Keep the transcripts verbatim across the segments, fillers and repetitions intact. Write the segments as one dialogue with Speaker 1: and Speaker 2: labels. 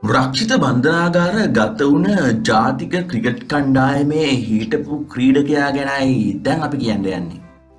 Speaker 1: රක්ෂිත බන්ධනාගාර ගත වුණ ජාතික ක්‍රිකට් කණ්ඩායමේ හිටපු ක්‍රීඩකයා ගැනයි දැන් අපි කියන්න යන්නේ.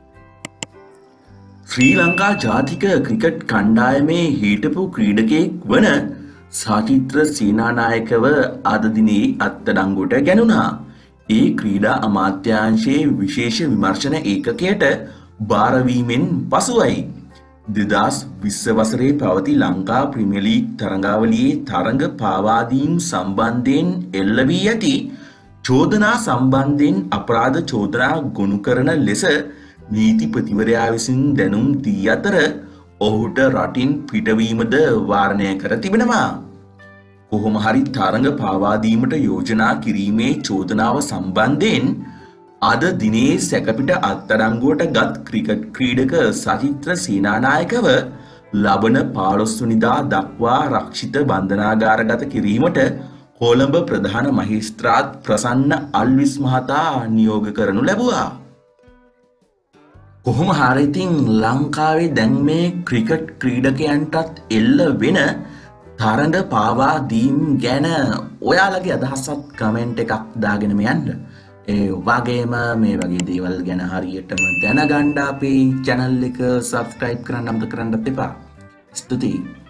Speaker 1: ශ්‍රී ලංකා ජාතික ක්‍රිකට් කණ්ඩායමේ හිටපු ක්‍රීඩකයෙක් වන සචිත්‍ර සේනානායකව අද දිනේ අත්අඩංගුවට ගැනුණා. ඒ ක්‍රීඩා අමාත්‍යාංශයේ විශේෂ විමර්ශන ඒකකයට බාරවීමෙන් පසුවයි. දෙදස් විස්ස වසරේ පැවති ලංකා ප්‍රීමියර් ලීග් තරඟාවලියේ තරඟ පාවාදීම් සම්බන්ධයෙන් එල්ල වී ඇති චෝදනා සම්බන්ධයෙන් අපරාධ චෝදනා ගොනු කරන ලෙස නීතිපතිවරයා විසින් දැනුම් දී අතර ඔහුට රටින් පිටවීමද වාරණය කර තිබෙනවා. කොහොම හරි තරඟ පාවාදීමට යෝජනා කිරීමේ චෝදනාව සම්බන්ධයෙන් අද දිනේ සැකපිට අත්අඩංගුවට ගත් ක්‍රිකට් ක්‍රීඩක සචිත්‍ර සේනානායකව ලබන පහළොස් වෙනිදා දක්වා රක්ෂිත බන්ධනාගාරගත කිරීමට කොළඹ ප්‍රධාන මහේස්ත්‍රාත් ප්‍රසන්න අල්විස් මහතා නියෝග කරනු ලැබුවා. කොහොම හරි ඉතින් ලංකාවේ දැන් මේ ක්‍රිකට් ක්‍රීඩකයන්ටත් එල්ල වෙන තරඟ පාවා දීම් ගැන ඔයාලගේ අදහසත් කමෙන්ට් එකක් දාගෙනම යන්න. ඒ වගේම මේ වගේ දේවල් ගැන හරියටම දැනගන්න අපේ channel එක subscribe කරන්න අමතක කරන්නත් එපා. ස්තුතියි.